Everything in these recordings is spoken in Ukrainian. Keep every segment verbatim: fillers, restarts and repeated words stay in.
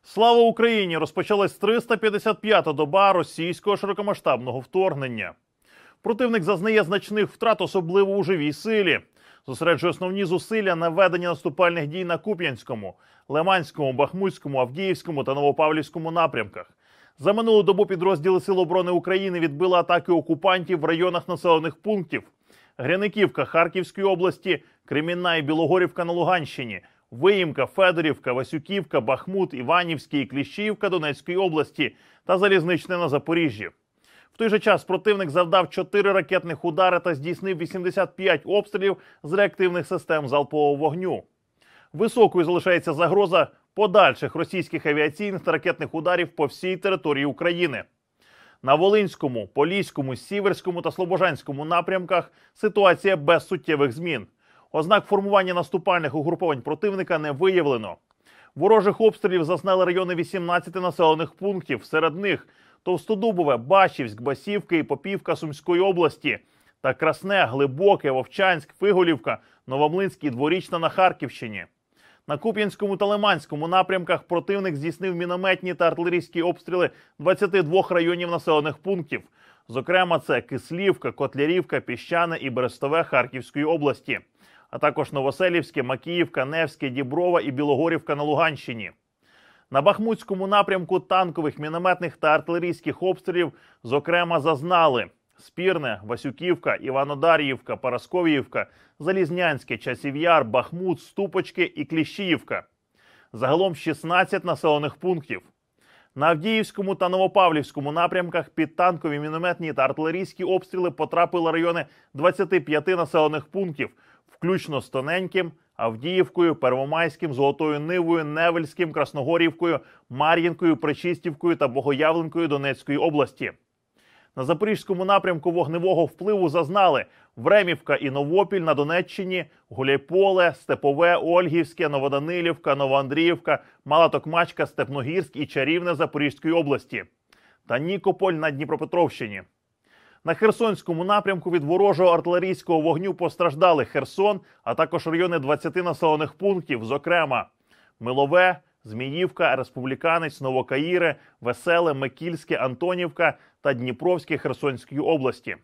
Слава Україні! Розпочалась триста п'ятдесят п'ята доба російського широкомасштабного вторгнення. Противник зазнає значних втрат, особливо у живій силі. Зосереджує основні зусилля на веденні наступальних дій на Куп'янському, Лиманському, Бахмутському, Авдіївському та Новопавлівському напрямках. За минулу добу підрозділи Сил оборони України відбили атаки окупантів в районах населених пунктів: Гряниківка Харківської області, Кремінна і Білогорівка на Луганщині, Виїмка, Федорівка, Васюківка, Бахмут, Іванівський і Кліщіївка Донецької області та Залізничне на Запоріжжі. В той же час противник завдав чотири ракетних удари та здійснив вісімдесят п'ять обстрілів з реактивних систем залпового вогню. Високою залишається загроза подальших російських авіаційних та ракетних ударів по всій території України. На Волинському, Поліському, Сіверському та Слобожанському напрямках ситуація без суттєвих змін. Ознак формування наступальних угруповань противника не виявлено. Ворожих обстрілів зазнали райони вісімнадцяти населених пунктів, серед них Товстодубове, Бачівськ, Басівка і Попівка Сумської області та Красне, Глибоке, Вовчанськ, Фиголівка, Новомлинськ і Дворічна на Харківщині. На Куп'янському та Лиманському напрямках противник здійснив мінометні та артилерійські обстріли двадцяти двох районів населених пунктів. Зокрема, це Кислівка, Котлярівка, Піщане і Берестове Харківської області, а також Новоселівське, Макіївка, Невське, Діброва і Білогорівка на Луганщині. На Бахмутському напрямку танкових, мінометних та артилерійських обстрілів, зокрема, зазнали Спірне, Васюківка, Іванодар'ївка, Парасковіївка, Залізнянське, Часів Яр, Бахмут, Ступочки і Кліщіївка. Загалом шістнадцять населених пунктів. На Авдіївському та Новопавлівському напрямках під танкові, мінометні та артилерійські обстріли потрапили райони двадцяти п'яти населених пунктів, включно з Тоненьким, Авдіївкою, Первомайським, Золотою Нивою, Невельським, Красногорівкою, Мар'їнкою, Пречистівкою та Богоявленкою Донецької області. На Запорізькому напрямку вогневого впливу зазнали Времівка і Новопіль на Донеччині, Гуляйполе, Степове, Ольгівське, Новоданилівка, Новоандріївка, Мала Токмачка, Степногірськ і Чарівне Запорізької області та Нікополь на Дніпропетровщині. На Херсонському напрямку від ворожого артилерійського вогню постраждали Херсон, а також райони двадцяти населених пунктів, зокрема Милове, Зміївка, Республіканець, Новокаїри, Веселе, Микільське, Антонівка та Дніпровське Херсонської області.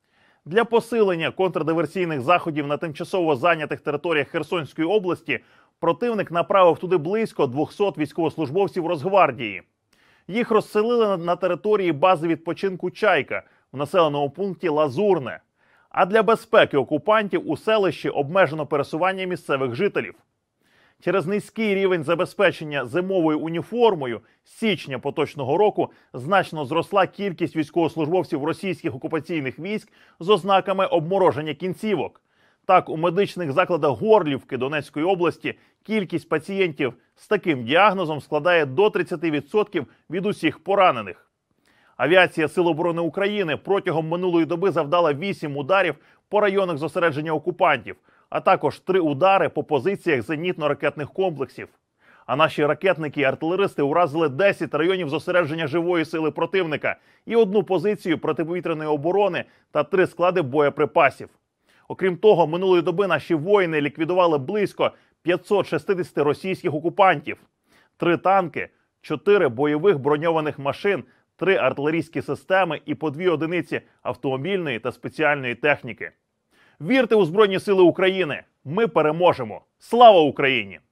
Для посилення контрдиверсійних заходів на тимчасово зайнятих територіях Херсонської області противник направив туди близько двохсот військовослужбовців Росгвардії. Їх розселили на території бази відпочинку «Чайка» в населеному пункті Лазурне. А для безпеки окупантів у селищі обмежено пересування місцевих жителів. Через низький рівень забезпечення зимовою уніформою з січня поточного року значно зросла кількість військовослужбовців російських окупаційних військ з ознаками обмороження кінцівок. Так, у медичних закладах Горлівки Донецької області кількість пацієнтів з таким діагнозом складає до тридцяти відсотків від усіх поранених. Авіація Сил оборони України протягом минулої доби завдала вісім ударів по районах зосередження окупантів, а також три удари по позиціях зенітно-ракетних комплексів. А наші ракетники і артилеристи уразили десять районів зосередження живої сили противника і одну позицію протиповітряної оборони та три склади боєприпасів. Окрім того, минулої доби наші воїни ліквідували близько п'ятсот шістдесят російських окупантів, три танки, чотири бойових броньованих машин, три артилерійські системи і по дві одиниці автомобільної та спеціальної техніки. Вірте у Збройні Сили України! Ми переможемо! Слава Україні!